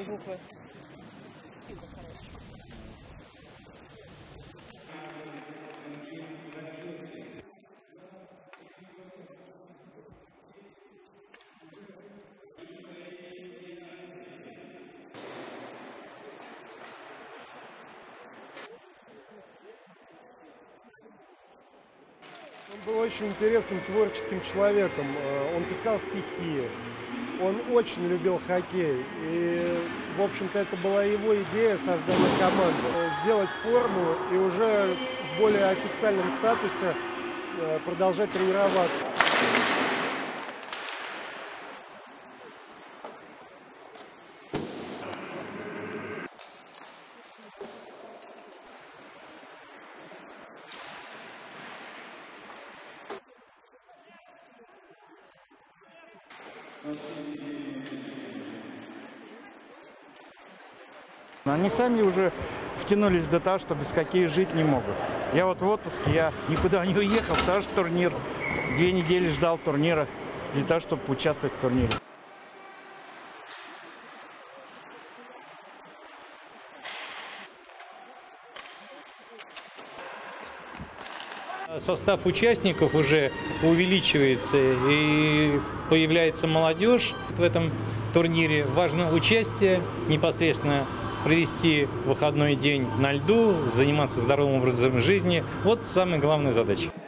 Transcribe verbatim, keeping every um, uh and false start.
буквы. Он был очень интересным творческим человеком. Он писал стихи, он очень любил хоккей. И, в общем-то, это была его идея создания команды. Сделать форму и уже в более официальном статусе продолжать тренироваться. Они сами уже втянулись до того, что без хоккея жить не могут. Я вот в отпуске, я никуда не уехал, тоже турнир. Две недели ждал турнира для того, чтобы участвовать в турнире. Состав участников уже увеличивается, и появляется молодежь в этом турнире. Важно участие, непосредственно провести выходной день на льду, заниматься здоровым образом жизни. Вот самая главная задача.